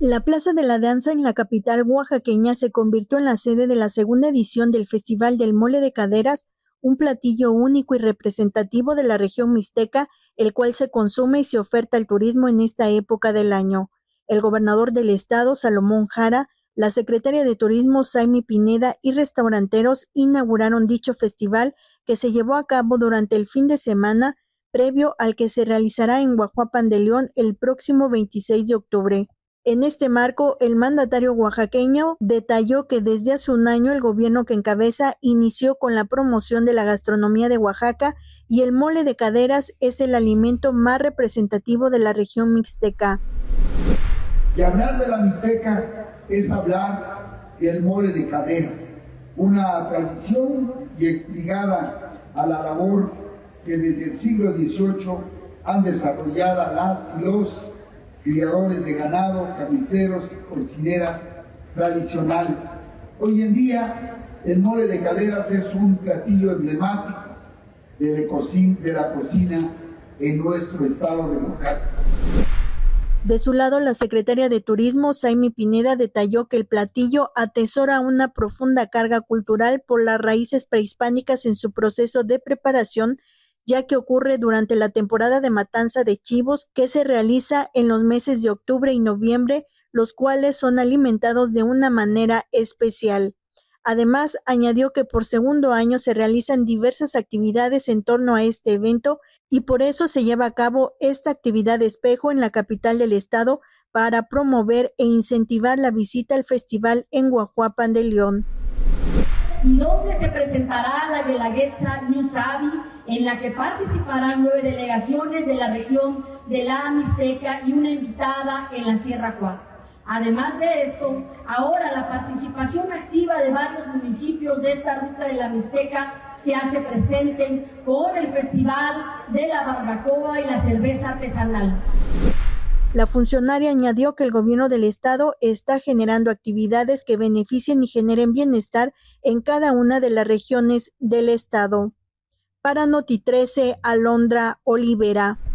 La Plaza de la Danza en la capital oaxaqueña se convirtió en la sede de la segunda edición del Festival del Mole de Caderas, un platillo único y representativo de la región mixteca, el cual se consume y se oferta al turismo en esta época del año. El gobernador del estado, Salomón Jara, la secretaria de Turismo, Saimi Pineda, y restauranteros inauguraron dicho festival que se llevó a cabo durante el fin de semana, previo al que se realizará en Huajuapan de León el próximo 26 de octubre. En este marco, el mandatario oaxaqueño detalló que desde hace un año el gobierno que encabeza inició con la promoción de la gastronomía de Oaxaca y el mole de caderas es el alimento más representativo de la región mixteca. Y hablar de la mixteca es hablar del mole de cadera, una tradición ligada a la labor que desde el siglo XVIII han desarrollado las y los criadores de ganado, carniceros y cocineras tradicionales. Hoy en día, el mole de caderas es un platillo emblemático de la cocina en nuestro estado de Oaxaca. De su lado, la secretaria de Turismo, Saimi Pineda, detalló que el platillo atesora una profunda carga cultural por las raíces prehispánicas en su proceso de preparación, ya que ocurre durante la temporada de matanza de chivos que se realiza en los meses de octubre y noviembre, los cuales son alimentados de una manera especial. Además, añadió que por segundo año se realizan diversas actividades en torno a este evento y por eso se lleva a cabo esta actividad de espejo en la capital del estado para promover e incentivar la visita al festival en Huajuapan de León. Y donde se presentará la Guelaguetza New Savi, en la que participarán 9 delegaciones de la región de la Mixteca y una invitada en la Sierra Juárez. Además de esto, ahora la participación activa de varios municipios de esta ruta de la Mixteca se hace presente con el Festival de la Barbacoa y la cerveza artesanal. La funcionaria añadió que el gobierno del estado está generando actividades que beneficien y generen bienestar en cada una de las regiones del estado. Para Noti 13, Alondra Olivera.